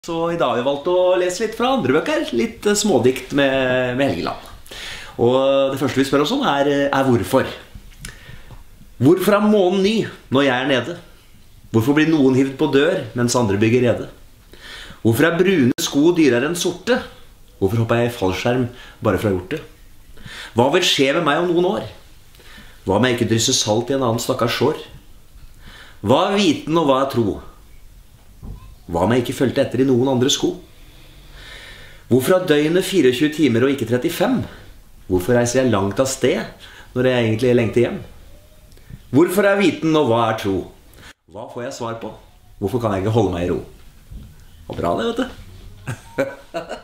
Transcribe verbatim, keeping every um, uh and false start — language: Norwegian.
Så i dag har vi valgt å lese litt fra andre bøker, litt smådikt med, med Helgeland. Og det første vi spør oss om er, er hvorfor. Hvorfor er månen ny når jeg er nede? Hvorfor blir noen hivd på dør, mens andre bygger rede? Hvorfor er brune sko dyrere enn sorte? Hvorfor hopper jeg i fallskjerm bare fra hjorte? Hva vil skje med meg om noen år? Hva om jeg ikke drysser salt i en annen stakkars sår? Hva er viten og hva er tro? Hva om jeg ikke følte etter i noen andre sko? Hvorfor har døgnet tjuefire timer og ikke trettifem? Hvorfor reiser jeg langt av sted når jeg egentlig lengter hjem? Hvorfor er viten og hva er tro? Hva får jeg svar på? Hvorfor kan jeg ikke holde meg i ro? Og bra det, vet du.